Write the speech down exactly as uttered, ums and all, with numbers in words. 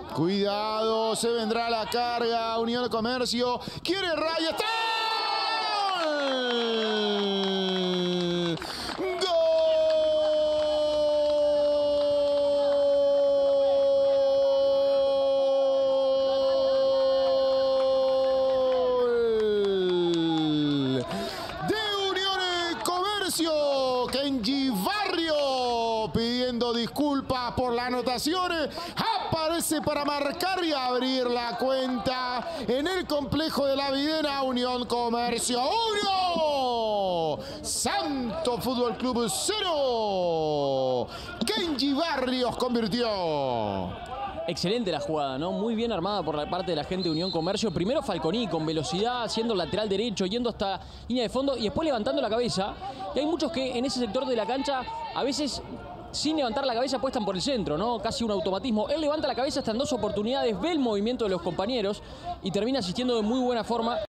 Cuidado, se vendrá la carga. Unión de Comercio. Quiere raya. ¡Está! Kenji Barrio pidiendo disculpas por la anotación. Aparece para marcar y abrir la cuenta en el complejo de la Videna. Unión Comercio uno, Santo Fútbol Club cero. Kenji Barrios convirtió. Excelente la jugada, ¿no? Muy bien armada por la parte de la gente de Unión Comercio. Primero Falconi con velocidad, haciendo lateral derecho, yendo hasta línea de fondo y después levantando la cabeza. Y hay muchos que en ese sector de la cancha, a veces sin levantar la cabeza, apuestan por el centro, ¿no? Casi un automatismo. Él levanta la cabeza hasta en dos oportunidades, ve el movimiento de los compañeros y termina asistiendo de muy buena forma.